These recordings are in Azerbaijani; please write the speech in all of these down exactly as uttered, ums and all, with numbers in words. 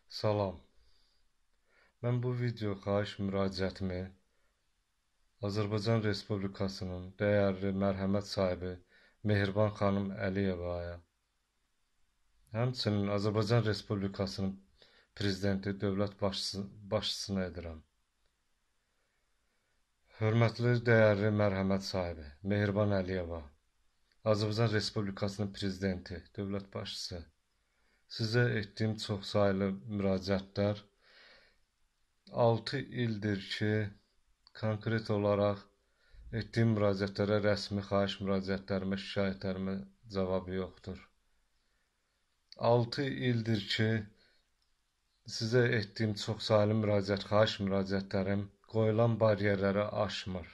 Salam. Mən bu video xahiş müraciətimi Azərbaycan Respublikasının dəyərli mərhəmət sahibi Mehriban xanım Əliyevaya, həmçinin Azərbaycan Respublikasının prezidenti, dövlət başçısı, başçısına edirəm. Hörmətli, dəyərli mərhəmət sahibi Mehriban Əliyeva, Azərbaycan Respublikasının prezidenti, dövlət başçısı, sizə etdiyim çoxsaylı müraciətlər altı ildir ki, konkret olaraq etdiyim müraciətlərə, rəsmi xahiş müraciətlərimə, şikayətlərimə cavabı yoxdur. altı ildir ki, sizə etdiyim çoxsaylı müraciət, xahiş müraciətlərim qoyulan bariyerləri aşmır.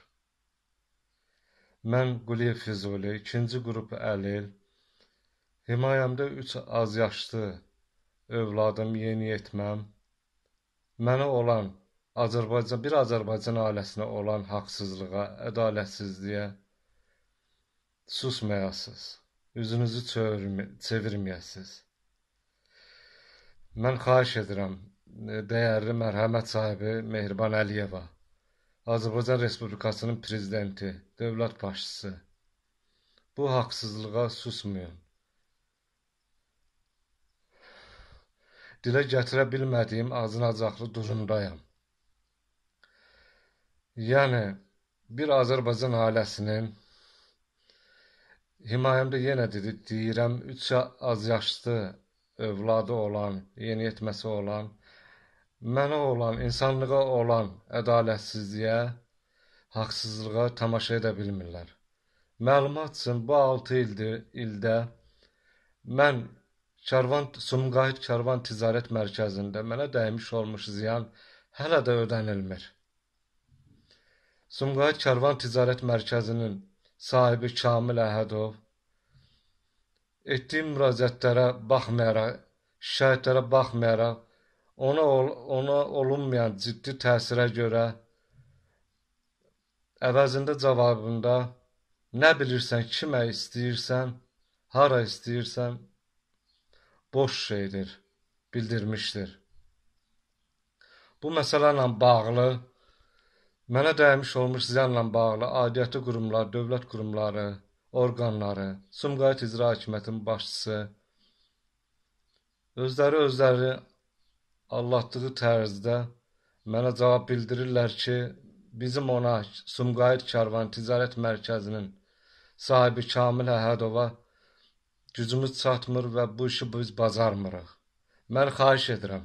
Mən Quliyev Füzuli, ikinci qrup əlil, himayəmdə üç az yaşlı övladım, yeniyetməm, mənə olan Azərbaycan, bir Azərbaycan ailəsinə olan haqsızlığa, ədalətsizliyə susmayasınız, üzünüzü çevirməyəsiniz. Mən xahiş edirəm, dəyərli mərhəmət sahibi Mehriban Əliyeva, Azərbaycan Respublikasının prezidenti, dövlət başçısı, bu haqsızlığa susmayın. Dilə gətirə bilmədiyim acınacaqlı durumdayam. Yəni, bir Azərbaycan ailəsinin, himayəmdə yenə deyirəm, üç az yaşlı övladı olan, yeniyetməsi olan, mənə olan, insanlığa olan ədalətsizliyə, haqsızlığa tamaşa edə bilmirlər. Məlumat üçün, bu altı ildə mən Karvan, Sumqayıt Karvan Ticarət Mərkəzində mənə dəymiş olmuş ziyan hələ də ödənilmir. Sumqayıt Karvan Ticarət Mərkəzinin sahibi Kamil Əhədov etdiyim müraciətlərə baxmayaraq, şikayətlərə baxmayaraq, ona, ona olunmayan ciddi təsirə görə əvəzində cavabında nə bilirsən, kimə istəyirsən, hara istəyirsən, boş şeydir, bildirmişdir. Bu məsələ ilə bağlı, mənə dəymiş olmuş ziyanla bağlı aidiyyatı qurumlar, dövlət qurumları, orqanları, Sumqayıt İcra Hakimiyyətinin başçısı özləri özləri anlatdığı tərzdə mənə cavab bildirirlər ki, bizim ona Sumqayıt Karvan Ticarət Mərkəzinin sahibi Kamil Əhədova gücümüz çatmır və bu işi biz bacarmırıq. Mən xahiş edirəm,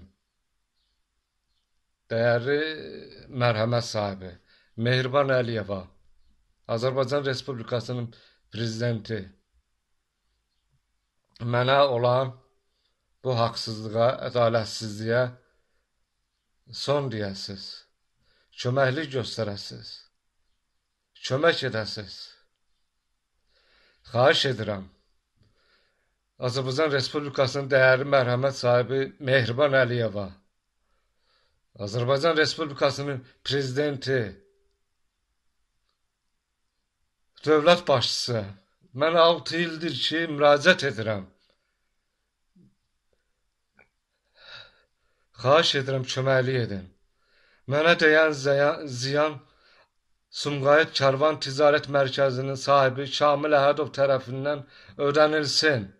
dəyərli mərhəmət sahibi Mehriban Əliyeva, Azərbaycan Respublikasının prezidenti, mənə olan bu haqsızlığa, ədalətsizliyə son deyəsiniz, köməklik göstərəsiniz, kömək edəsiniz. Xahiş edirəm, Azərbaycan Respublikasının dəyərli mərhəmət sahibi Mehriban Əliyeva, Azərbaycan Respublikasının prezidenti, dövlət başçısı, mən altı ildir ki, müraciət edirəm. Xahiş edirəm, köməklik edin. Mənə deyən ziyan Sumqayıt Karvan Ticarət Mərkəzinin sahibi Kamil Əhədov tərəfindən ödənilsin.